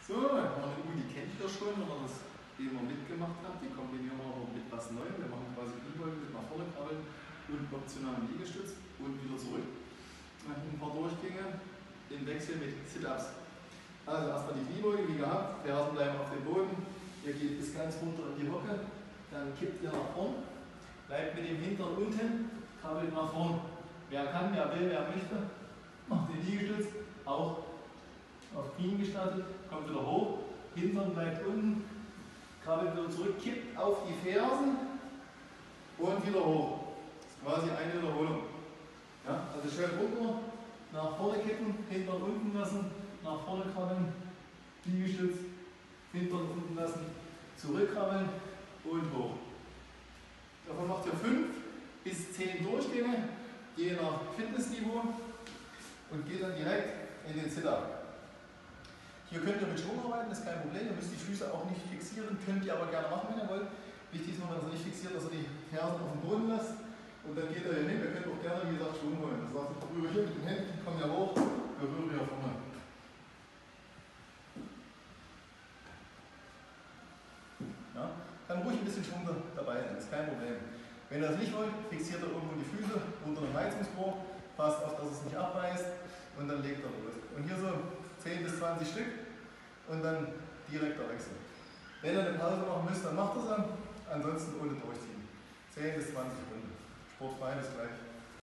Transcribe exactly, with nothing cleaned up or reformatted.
So, dann haben wir eine Übung, die kennt ihr schon, wenn ihr das immer mitgemacht habt. Die kombinieren wir aber mit was Neuem. Wir machen quasi Kniebeugen mit nach vorne krabbeln und optionalen Liegestütz und wieder zurück. Dann ein paar Durchgänge im Wechsel mit Sit-Ups. Also erstmal die Kniebeuge, wie gehabt, Fersen bleiben auf dem Boden. Ihr geht bis ganz runter in die Hocke, dann kippt ihr nach vorn, bleibt mit dem Hintern unten, krabbelt nach vorn. Wer kann, wer will, wer möchte, macht den Liegestütz, auch auf Knien gestartet, kommt wieder hoch, Hintern bleibt unten, krabbelt wieder zurück, kippt auf die Fersen und wieder hoch. Das ist quasi eine Wiederholung. Ja, also schön runter, nach vorne kippen, Hintern unten lassen, nach vorne krabbeln, Liegestütz, Hintern unten lassen, zurückkrabbeln und hoch. Davon macht ihr fünf bis zehn Durchgänge, je nach Fitnessniveau und geht dann direkt in den Sit-Up. Hier könnt ihr mit Schwung arbeiten, ist kein Problem. Ihr müsst die Füße auch nicht fixieren, könnt ihr aber gerne machen, wenn ihr wollt. Wichtig ist nur, dass ihr nicht fixiert, dass ihr die Fersen auf dem Boden lasst. Und dann geht ihr hier hin. Ihr könnt auch gerne, wie gesagt, Schwung holen. Das heißt, ich berühre hier mit den Händen, komme hier hoch, berühre hier vorne. Ja? Kann ruhig ein bisschen Schwung dabei sein, ist kein Problem. Wenn ihr das nicht wollt, fixiert ihr irgendwo die Füße unter dem Heizungsrohr, passt auf, dass es nicht abreißt und dann legt ihr los. Und hier so zehn bis zwanzig Stück und dann direkter Wechsel. Wenn ihr eine Pause machen müsst, dann macht ihr es an, ansonsten ohne durchziehen. zehn bis zwanzig Runden. Sportfrei bis gleich.